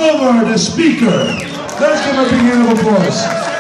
Glover, the speaker. Let's give him a big hand of applause.